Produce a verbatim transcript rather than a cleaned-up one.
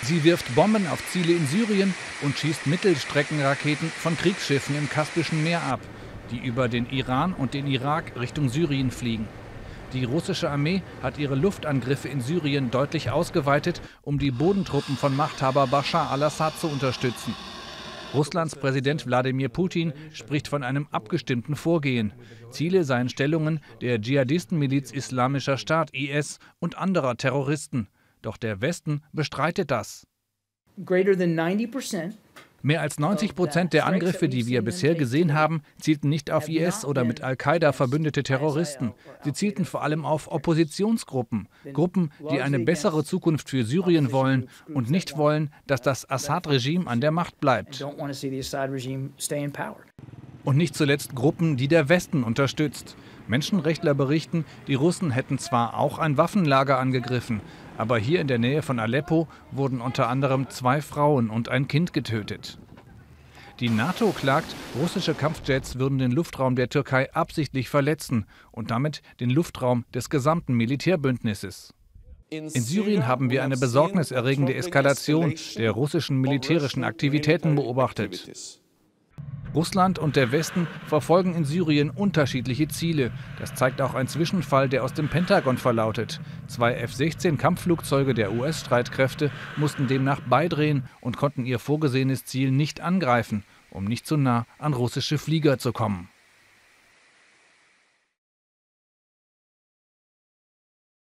Sie wirft Bomben auf Ziele in Syrien und schießt Mittelstreckenraketen von Kriegsschiffen im Kaspischen Meer ab, die über den Iran und den Irak Richtung Syrien fliegen. Die russische Armee hat ihre Luftangriffe in Syrien deutlich ausgeweitet, um die Bodentruppen von Machthaber Bashar al-Assad zu unterstützen. Russlands Präsident Wladimir Putin spricht von einem abgestimmten Vorgehen. Ziele seien Stellungen der Dschihadistenmiliz Islamischer Staat I S und anderer Terroristen. Doch der Westen bestreitet das. Mehr als neunzig Prozent der Angriffe, die wir bisher gesehen haben, zielten nicht auf I S oder mit Al-Qaida verbündete Terroristen. Sie zielten vor allem auf Oppositionsgruppen, Gruppen, die eine bessere Zukunft für Syrien wollen und nicht wollen, dass das Assad-Regime an der Macht bleibt. Und nicht zuletzt Gruppen, die der Westen unterstützt. Menschenrechtler berichten, die Russen hätten zwar auch ein Waffenlager angegriffen, aber hier in der Nähe von Aleppo wurden unter anderem zwei Frauen und ein Kind getötet. Die NATO klagt, russische Kampfjets würden den Luftraum der Türkei absichtlich verletzen und damit den Luftraum des gesamten Militärbündnisses. In Syrien haben wir eine besorgniserregende Eskalation der russischen militärischen Aktivitäten beobachtet. Russland und der Westen verfolgen in Syrien unterschiedliche Ziele. Das zeigt auch ein Zwischenfall, der aus dem Pentagon verlautet. Zwei F sechzehn Kampfflugzeuge der U S-Streitkräfte mussten demnach beidrehen und konnten ihr vorgesehenes Ziel nicht angreifen, um nicht zu nah an russische Flieger zu kommen.